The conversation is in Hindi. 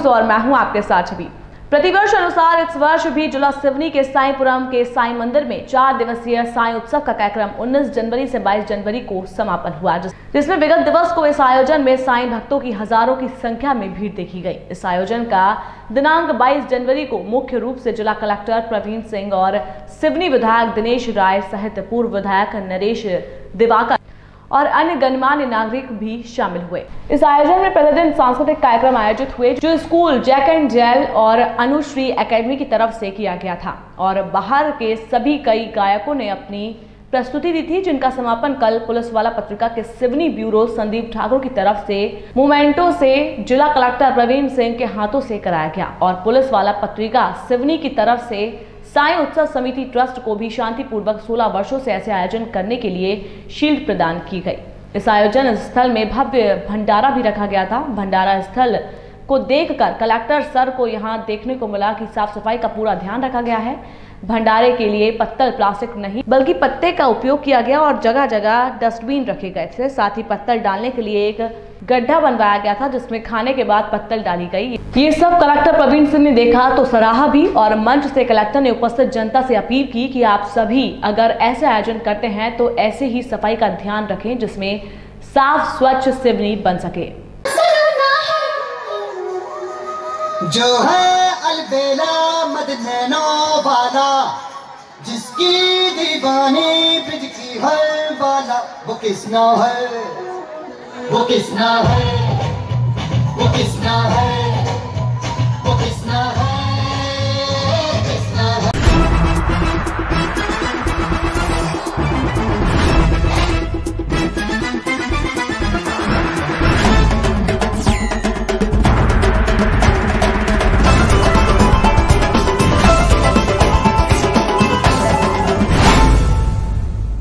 न्यूज और मैं हूं आपके साथ छवि। प्रतिवर्ष अनुसार इस वर्ष भी जिला सिवनी के साईंपुरम के साईं मंदिर में 4 दिवसीय साईं उत्सव का कार्यक्रम 19 जनवरी से 22 जनवरी को समापन हुआ, जिसमें विगत दिवस को इस आयोजन में साईं भक्तों की हजारों की संख्या में भीड़ देखी गई। इस आयोजन का दिनांक 22 जनवरी को मुख्य रूप से जिला कलेक्टर प्रवीण सिंह और सिवनी विधायक दिनेश राय सहित पूर्व विधायक नरेश दिवाकर और अन्य गणमान्य नागरिक भी शामिल हुए। इस आयोजन में प्रतिदिन सांस्कृतिक कार्यक्रम आयोजित हुए, जो स्कूल जैक एंड जेल और अनुश्री एकेडमी की तरफ से किया गया था और बाहर के सभी कई गायकों ने अपनी प्रस्तुति दी थी, जिनका समापन कल पुलिस वाला पत्रिका के सिवनी ब्यूरो संदीप ठाकुर की तरफ से मोमेंटो से जिला कलेक्टर प्रवीण सिंह के हाथों से कराया गया और पुलिस वाला पत्रिका सिवनी की तरफ से साईं उत्सव समिति ट्रस्ट को भी शांतिपूर्वक 16 वर्षों से ऐसे आयोजन करने के लिए शील्ड प्रदान की गई। इस आयोजन स्थल में भव्य भंडारा भी रखा गया था। भंडारा स्थल को देखकर कलेक्टर सर को यहां देखने को मिला कि साफ सफाई का पूरा ध्यान रखा गया है। भंडारे के लिए पत्तल प्लास्टिक नहीं बल्कि पत्ते का उपयोग किया गया और जगह जगह डस्टबिन रखे गए थे। साथ ही पत्तल डालने के लिए एक गड्ढा बनवाया गया था, जिसमें खाने के बाद पत्तल डाली गई। ये सब कलेक्टर प्रवीण सिंह ने देखा तो सराहा भी और मंच से कलेक्टर ने उपस्थित जनता से अपील की कि आप सभी अगर ऐसे आयोजन करते हैं तो ऐसे ही सफाई का ध्यान रखें, जिसमें साफ स्वच्छ सिवनी बन सके। जो है अलबेला मदनैनो वाला, जिसकी दीवानी ब्रिज की हर वाला, वो किसना है, वो किसना है, वो किसना है।